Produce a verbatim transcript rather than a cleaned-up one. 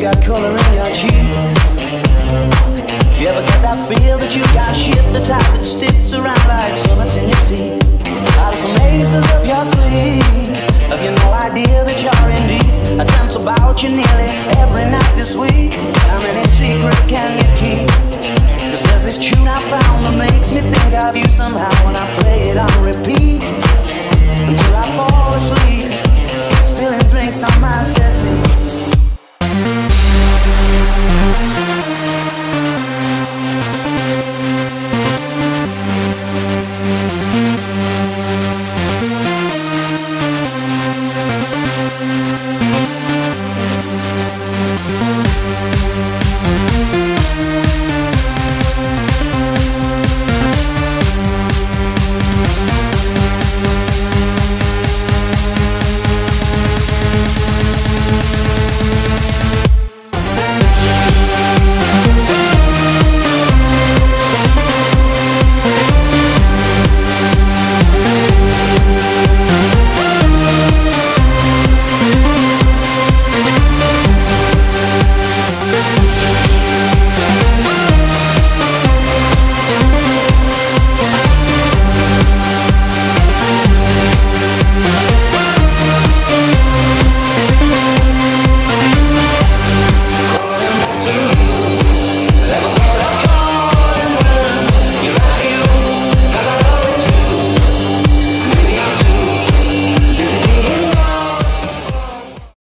got color in your cheeks? Do you ever get that feel that you got shit, the type that sticks around like summits in your teeth? Are some aces up your sleeve? Have you no idea that you're in deep? I dreamt about you nearly every night this week. How many secrets can you keep? Cause there's this tune I found that makes me think of you somehow, when I play it on repeat until I fall asleep, spilling drinks on my sets